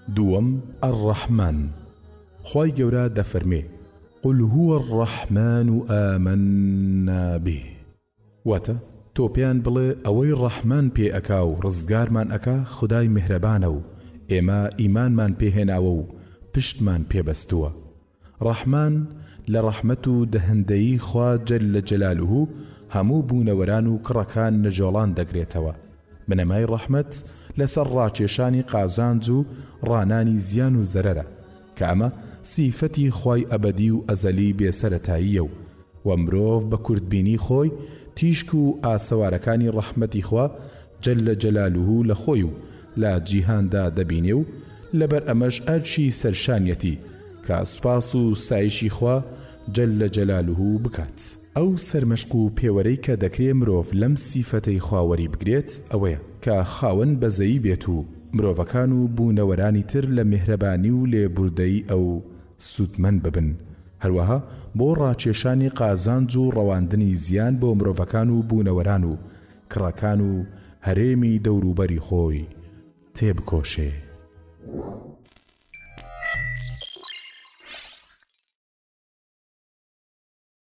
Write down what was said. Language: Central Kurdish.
دووەم الرحمن. خوای گەورە دەفەرمێ قل هو الرحمن آمنا به. واتە تۆ پێیان بڵێ ئەوەی ڕەحمان پێ ئەکا و ڕزگارمان ئەکا خودای میهرەبانە و ئێمە ئیمانمان پێهێناوە و پشتمان پێبەستووە. ڕەحمان لە ڕەحمەت و دەهەندەیی خوا جەل جەلالوه هەموو بوونەوەران و کڕەکان نەجۆڵان دەگرێتەوە. بنەمای ڕەحمەت لەسەر ڕاکێشانی قازانج و ڕانانی زیان و زەرەرە کە ئەمە سیفەتی خوای ئەبەدی و ئەزەلی بێسەرەتاییە و مرۆڤ بە کورتبینی خۆی تیشک و ئاسەوارەکانی ڕەحمەتی خوا جەل جەلالوه لە خۆی و لە جیهاندا دەبینێ و لەبەر ئەمەش ئەرچی سەرشانیەتی کە سوپاس و ستایشی خوا جەل جەلالوه بکات. ئەو سەرمەشق و پێوەرەی کە دەکرێ مرۆڤ لەم سیفەتەی خواوەری بگرێت ئەوەیە کە خاوەن بەزەیی بێت و مرۆڤەکان و بوونەوەرانی تر لە میهرەبانی و لێبوردەی ئەو سودمەند ببن. هەروەها بۆ ڕاکێشانی قازانج و ڕەواندنی زیان بۆ مرۆڤەکان و بوونەوەران و کڕەکان و هەرێمی دەوروبەری خۆی تێبکۆشێ.